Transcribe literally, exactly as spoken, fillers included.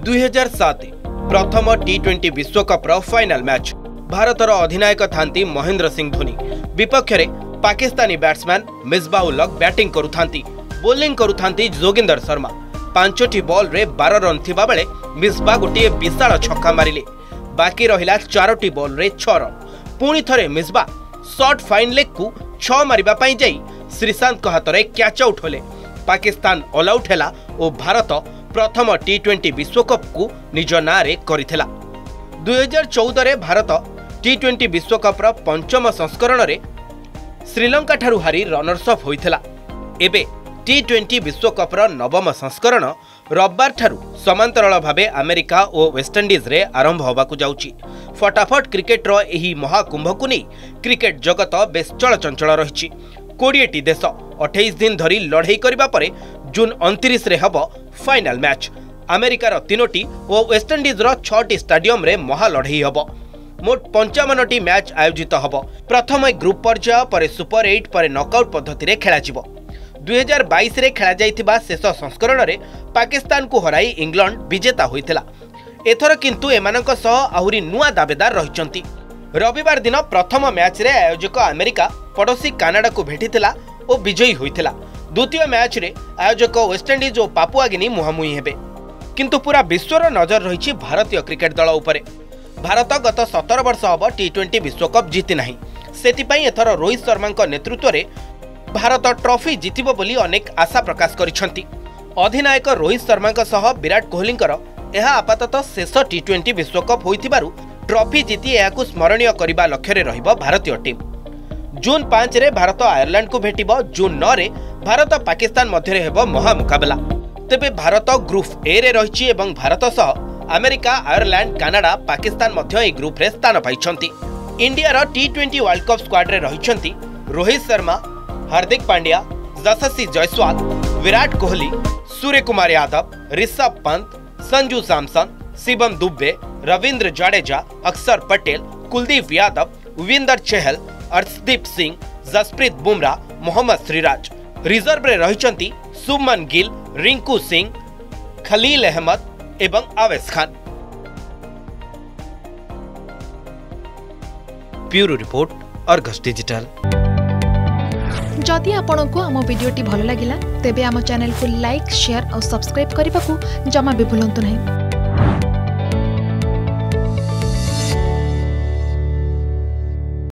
दुई हजार सात प्रथम टी ट्वेंटी विश्वकप फाइनाल मैच भारतर अधिनायक थांती महेंद्र सिंह धोनी विपक्ष में पाकिस्तानी बैट्समैन मिसबाह उल हक बैटिंग करुथांती बोलिंग करुथांती जोगिंदर शर्मा पांचटी बॉल रे बारह रन थिबा बेले मिसबाह गोटे विशाल छक्का मारिले बाकी रहिला चारोटी बॉल रे छह रन पुणी थरे मिसबाह शॉर्ट फाइन लेग को छह मारिबा पई जाई श्रीशांत हाथ में कैच आउट होले पाकिस्तान ऑल आउट हैला और भारत प्रथम टी ट्वेंटी विश्वकप को निज नारे करिथिला। दुई हजार चौदह रे भारत टी ट्वेंटी विश्वकप पंचम संस्करण रे श्रीलंका ठारू हारी रनर्स अप होइथिला। एबे टी ट्वेंटी विश्वकप नवम संस्करण रविवार ठारू समांतराल भावे अमेरिका और वेस्टइंडीज रे आरंभ होबाकू जाउची। फटाफट क्रिकेट रो एही महाकुंभ को नहीं क्रिकेट जगत बेस चलचंचल रही। कोड़े देश अठाईस दिन धरी लड़ाई करबा परे जून उनतीस रे हब फाइनाल मैच अमेरिकार तीनोटी और वेस्टइंडीज रो छटी स्टाडियम रे महा लड़ाई हब। मोट पंचावन टी मैच आयोजित हब। प्रथम ग्रुप पर्याय पर सुपर एट पर नॉकआउट पद्धति रे खेला जिवो। दुई हजार बाईस रे खेला जाइथिबा शेष संस्करण रे पाकिस्तान को हराई इंग्लैंड विजेता होइथिला। एथर किंतु एमानक सह आहुरी नुआ दावेदार रहिचंती। रविवार दिन प्रथम मैच रे आयोजक अमेरिका पड़ोसी कनाडा को भेटिथिला और विजयी होइथिला। द्वितीय मैच रे आयोजक वेस्टइंडीज और पापुआ गिनी मुहांमुही हेबे। किंतु पूरा विश्वर नजर रही भारतीय क्रिकेट दल उपरे। भारत गत सतर वर्ष हब टी ट्वेंटी विश्वकप जीति नाही। सेतिपई एथर रोहित शर्मा नेतृत्व रे भारत ट्रॉफी जितिबो बोली अनेक आशा प्रकाश करिसंती। अधिनायक रोहित शर्मा सह विराट कोहलींकर यह आपाततः शेष टी ट्वेंटी विश्वकप होइथिबारु ट्रॉफी जीति एहाकु स्मरणीय करबा लक्ष्य रे रहिबो भारतीय टीम। जून पांच रे भारत आयरलैंड को भेटिबो। जून नौ रे भारत पाकिस्तान मध्य रे हेबो महा मुकाबला। तेबे भारत ग्रुप ए रे रहिछि एवं भारत सह अमेरिका आयरलैंड कनाडा पाकिस्तान मध्य ए ग्रुप रे स्थान पाइछंती। इंडिया रो T twenty world cup squad रे रहिछंती रोहित शर्मा, हार्दिक पांड्या, यशस्वी जायसवाल, विराट कोहली, सूर्यकुमार यादव, ऋषभ पंत, संजू सैमसन, शिवम दुबे, रविंद्र जडेजा, अक्षर पटेल, कुलदीप यादव, विंदर चहल, अर्शदीप सिंह, जसप्रीत बुमराह, मोहम्मद सिराज। रिजर्व रे रहिचंती शुभमन गिल, रिंकू सिंह, खलील अहमद एवं Avesh Khan. Bureau report Argus digital. जदि आपंक आम भिडी भल लगा तेब आम चैनल को लाइक, शेयर और सब्सक्राइब करने को जमा भी भूलु नहीं।